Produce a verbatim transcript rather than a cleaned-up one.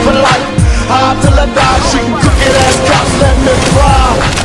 for life. Hard till I die, she can cook it as cops, let me fry.